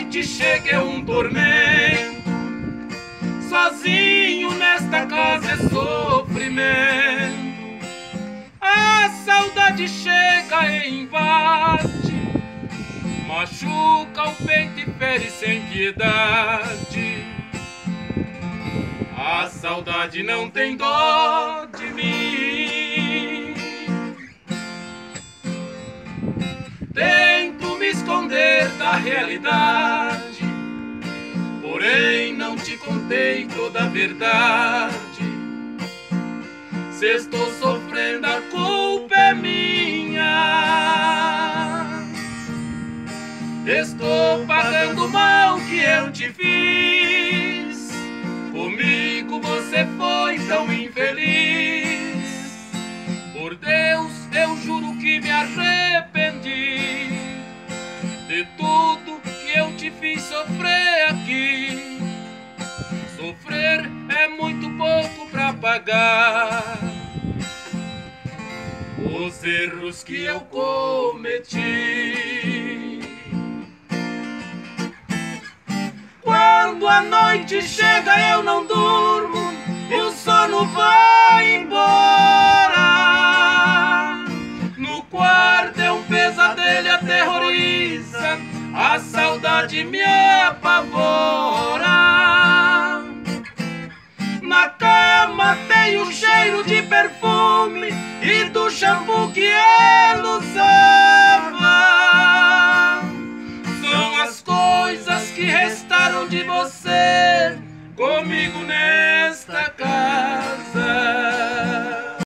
noite chega é um tormento, sozinho nesta casa é sofrimento. A saudade chega e invade, machuca o peito e fere sem piedade. A saudade não tem dó de mim. Tento me esconder da realidade, porém não te contei toda a verdade. Se estou sofrendo, a culpa é minha. Estou pagando o mal que eu te fiz. Comigo você foi tão infeliz. Por Deus, eu juro que me arrependi de tudo que eu te fiz sofrer aqui. Sofrer é muito pouco pra pagar os erros que eu cometi. Quando a noite chega eu não durmo, o sono vai embora. No quarto é um pesadelo e aterroriza, a saudade me apavora. Na cama tem o cheiro de perfume e do shampoo que ela usava. São as coisas que restaram de você comigo nesta casa.